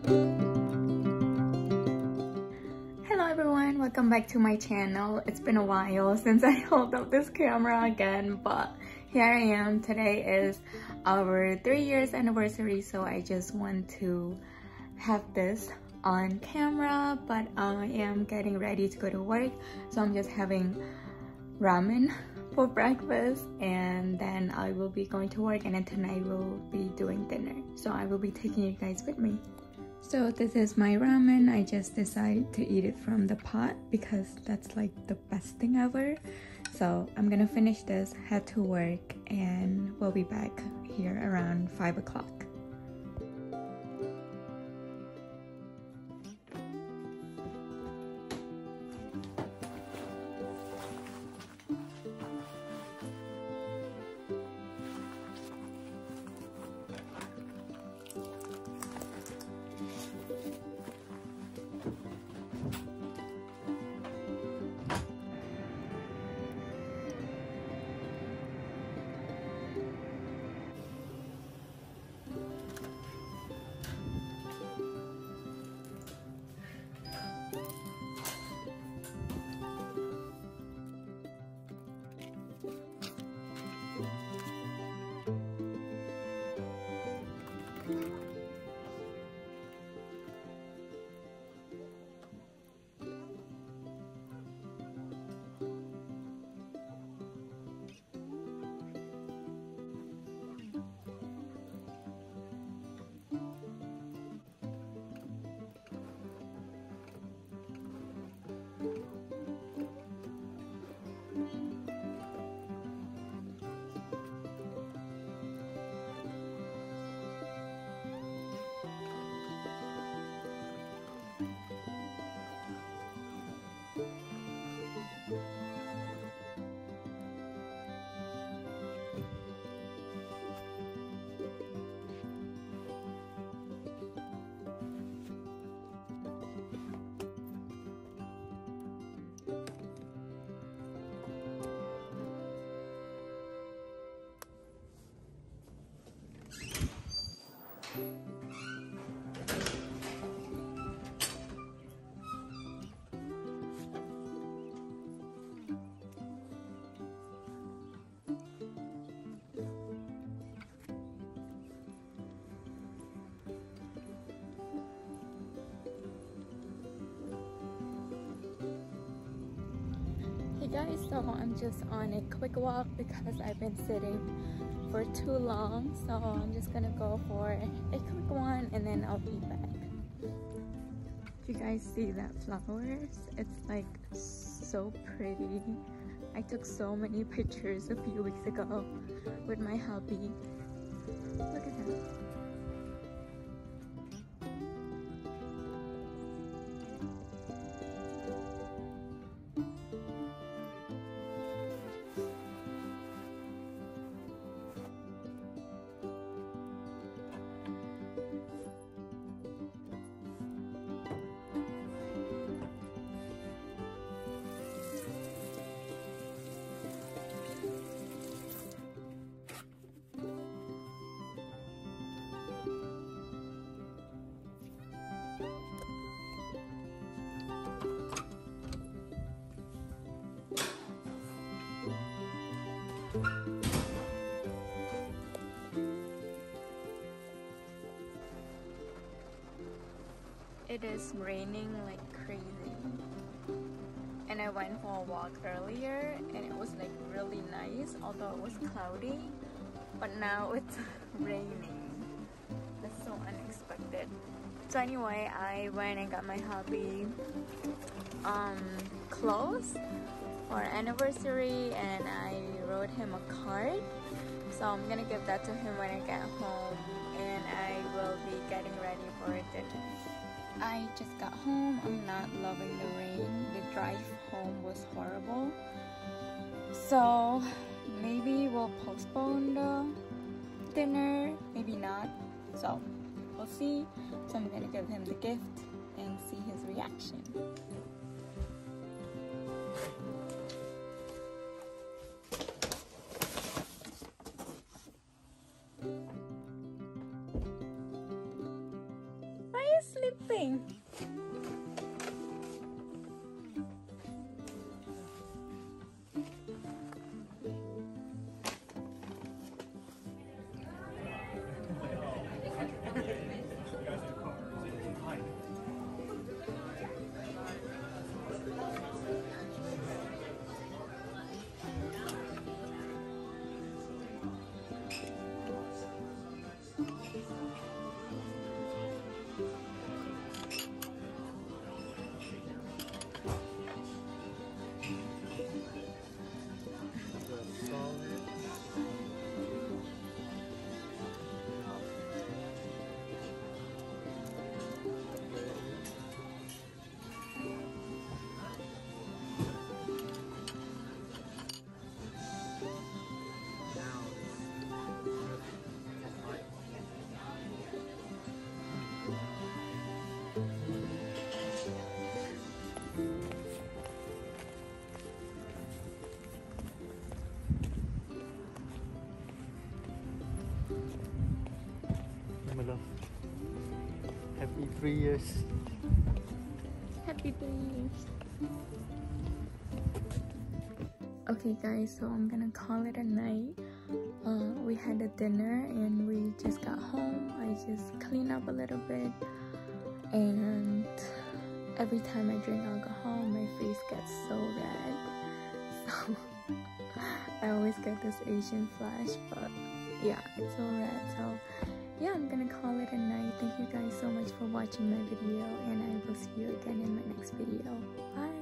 Hello everyone, welcome back to my channel. It's been a while since I held up this camera again, but here I am. Today is our 3 years anniversary, so I just want to have this on camera, but I am getting ready to go to work, so I'm just having ramen for breakfast, and then I will be going to work, and then tonight we'll be doing dinner, so I will be taking you guys with me. So this is my ramen. I just decided to eat it from the pot because that's like the best thing ever. So I'm gonna finish this, head to work, and we'll be back here around 5 o'clock. Hey guys, so I'm just on a quick walk because I've been sitting for too long, so I'm just gonna go for a quick one and then I'll be back. If you guys see that flowers, it's like so pretty. I took so many pictures a few weeks ago with my hubby. Look at that. It is raining like crazy, and I went for a walk earlier and it was like really nice, although it was cloudy, but now it's raining. That's so unexpected. So anyway, I went and got my hubby clothes for our anniversary, and I wrote him a card, so I'm gonna give that to him when I get home, and I will be getting ready for dinner. I just got home. I'm not loving the rain. The drive home was horrible, so maybe we'll postpone the dinner, maybe not, so we'll see. So I'm gonna give him the gift and see his reaction. Are you sleeping? sleeping. My love, happy 3 years. Happy 3 years. Okay guys, so I'm gonna call it a night. We had a dinner and we just got home. I just cleaned up a little bit, and every time I drink alcohol my face gets so red, so I always get this Asian flash, but yeah, it's so red. So yeah, I'm gonna call it a night. Thank you guys so much for watching my video, and I will see you again in my next video. Bye.